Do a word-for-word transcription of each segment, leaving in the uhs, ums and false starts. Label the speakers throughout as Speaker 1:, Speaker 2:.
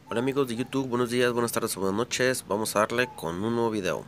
Speaker 1: Hola amigos de YouTube, buenos días, buenas tardes o buenas noches. Vamos a darle con un nuevo video.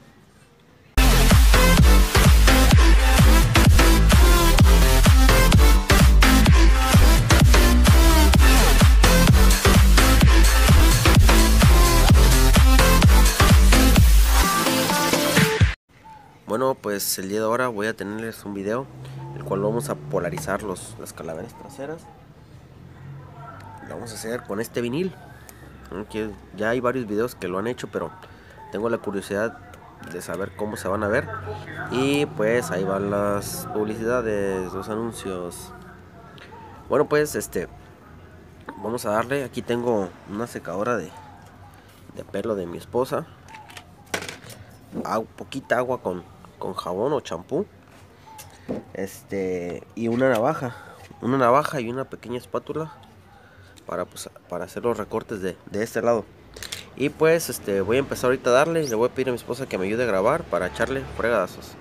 Speaker 1: Bueno, pues el día de ahora voy a tenerles un video el cual vamos a polarizar los, las calaveras traseras. Lo vamos a hacer con este vinil. Aunque ya hay varios videos que lo han hecho, pero tengo la curiosidad de saber cómo se van a ver. Y pues ahí van las publicidades, los anuncios. Bueno, pues este vamos a darle. Aquí tengo una secadora de, de pelo de mi esposa, agua, poquita agua con, con jabón o champú, este y una navaja, una navaja y una pequeña espátula para, pues, para hacer los recortes de, de este lado. Y pues este voy a empezar ahorita a darle. Le voy a pedir a mi esposa que me ayude a grabar para echarle fregadazos.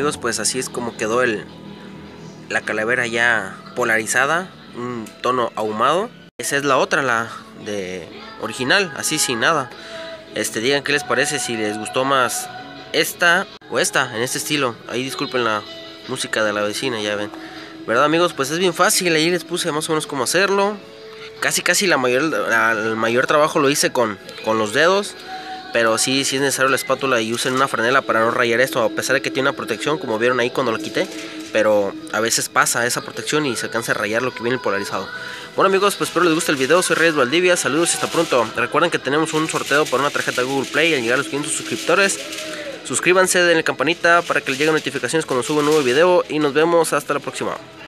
Speaker 1: amigos, pues así es como quedó el la calavera ya polarizada, un tono ahumado. Esa es la otra, la de original, así sin nada. Este, digan qué les parece, si les gustó más esta o esta, en este estilo. Ahí disculpen la música de la vecina, ya ven. ¿Verdad, amigos? Pues es bien fácil, ahí les puse más o menos cómo hacerlo. Casi casi la mayor, la, el mayor trabajo lo hice con, con los dedos. Pero sí, sí es necesario la espátula y usen una franela para no rayar esto, a pesar de que tiene una protección, como vieron ahí cuando lo quité. Pero a veces pasa esa protección y se alcanza a rayar lo que viene polarizado. Bueno, amigos, pues espero les guste el video. Soy Reyes Valdivia, saludos y hasta pronto. Recuerden que tenemos un sorteo para una tarjeta Google Play al llegar a los quinientos suscriptores. Suscríbanse, denle campanita para que les lleguen notificaciones cuando suba un nuevo video y nos vemos hasta la próxima.